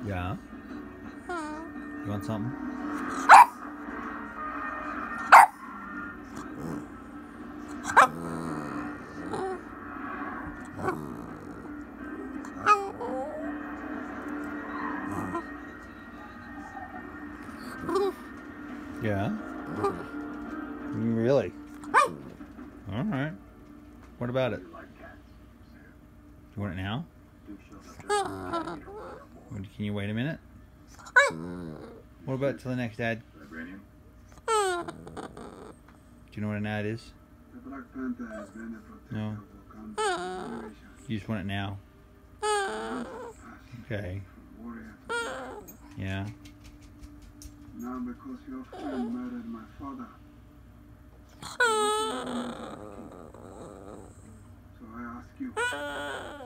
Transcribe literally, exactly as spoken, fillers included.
Yeah? You want something? Yeah? Really? Alright. What about it? You want it now? Can you wait a minute? What about till the next ad? Do you know what an ad is? No? You just want it now? Okay. Yeah? Now because your friend murdered my father. So I ask you,